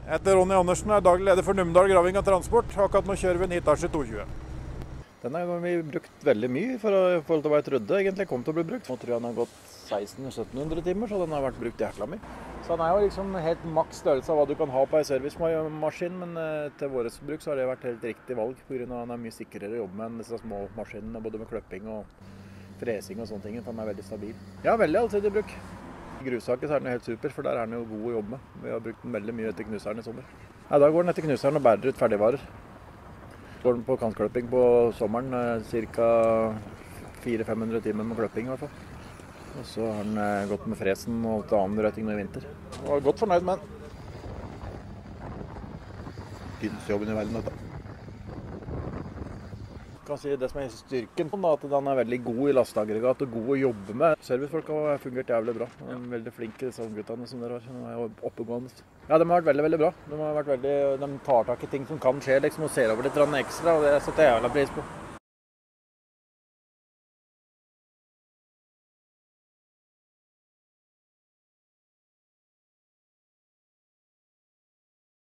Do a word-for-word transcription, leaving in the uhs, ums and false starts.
Jeg heter Ronny Andersen og er daglig leder for Numedal Graving og Transport. Akkurat nå kjører vi en Hitachi to tjue. Den har vi brukt veldig mye for å, forhold til hva jeg trodde egentlig kom til å bli brukt. Nå tror jeg den har gått seksten til sytten hundre timer, så den har vært brukt jækla mye. Så den er jo liksom helt maks størrelse av hva du kan ha på en servicemaskin, men eh, til våres bruk så har det vært helt riktig valg, på grunn av at den er mye sikrere å jobbe med enn disse små maskinene, både med kløpping og fresing og sånne ting, for den er veldig stabil. Ja, veldig allsidig bruk. I grussaker så er den helt super, for der er den jo god å jobbe med. Vi har brukt den veldig mye etter knuseren i sommer. Ja, da går den etter knuseren og bærer ut ferdigvarer. Går den på kantkløpping på sommeren, ca. fire til fem hundre timer med kløpping i hvert fall. Og så har den gått med fresen og til annen røting nå i vinter. Jeg var godt fornøyd med den. Finnes jobben i verden, dette. Jeg kan si det som er styrken, at den er veldig god i lasteaggregat og god å jobbe med. Servicefolk har fungert jævlig bra. De er veldig flinke, disse guttene som dere har. De er oppegående. Ja, de har vært veldig, veldig bra. De, har vært veldig, de tar tak i ting som kan skje, liksom, og ser over litt ekstra, og det setter jeg jævla pris på.